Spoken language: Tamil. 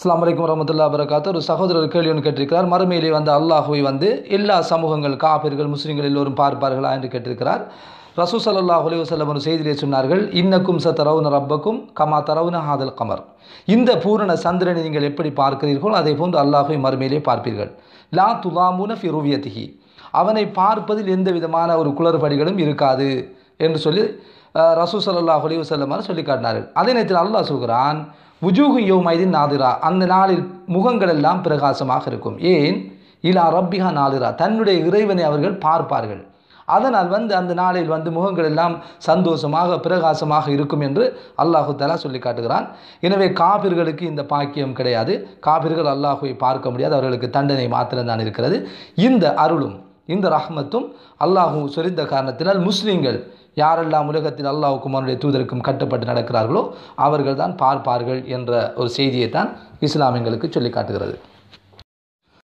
அஸ்ஸலாமு அலைக்கும் வரஹ்மத்துல்லாஹி வபரகாத்துஹு. ஒரு சகோதரர் கேள்வி ஒன்று கேட்டிருக்கிறார். மறுமையிலே அல்லாஹ்வை எல்லா சமூகங்கள் காபிர்கள் முஸ்லிம்கள் எல்லோரும் பார்ப்பார்களா என்று கேட்டிருக்கிறார். ரசூல் ஸல்லல்லாஹு அலைஹி வஸல்லம் ஒரு செய்தியிலே சொன்னார்கள், இன்னக்கும் சதரவுன ரப்பக்கும் கமா தரவுன ஹாதல் கமர். இந்த பூரண சந்திரனை நீங்கள் எப்படி பார்க்கிறீர்களோ அதே போன்று அல்லாஹ்வை மறுமையிலே பார்ப்பீர்கள். லா துலாமுன ஃபி ருவியத்திஹி, அவனை பார்ப்பதில் எந்த விதமான ஒரு குளறுபடிகளும் இருக்காது என்று சொல்லி ரசூல் ஸல்லல்லாஹு அலைஹி வஸல்லம் சொல்லி காட்டினார்கள். அதே நேரத்தில் அல்லாஹ் சொல்கிறான், வுஜூஹு யௌமைதின் நாதிரா, அந்த நாளில் முகங்கள் எல்லாம் பிரகாசமாக இருக்கும். ஏன்? இலா ரப்பிஹா நாதிரா, தன்னுடைய இறைவனை அவர்கள் பார்ப்பார்கள். அதனால் அந்த நாளில் முகங்கள் எல்லாம் சந்தோஷமாக பிரகாசமாக இருக்கும் என்று அல்லாஹு தஆலா சொல்லி காட்டுகிறான். எனவே காபிர்களுக்கு இந்த பாக்கியம் கிடையாது. காபிர்கள் அல்லாஹுவை பார்க்க முடியாது, அவர்களுக்கு தண்டனை மாத்திரம்தான் இருக்கிறது. இந்த அருளும் இந்த ரஹ்மத்தும் அல்லாஹு சொரிந்த காரணத்தினால் முஸ்லீம்கள் யாரெல்லாம் உலகத்தில் அல்லாஹுக்கும் அவருடைய தூதருக்கும் கட்டுப்பட்டு நடக்கிறார்களோ அவர்கள் தான் பார்ப்பார்கள் என்ற ஒரு செய்தியை தான் இஸ்லாம் எங்களுக்கு சொல்லி காட்டுகிறது.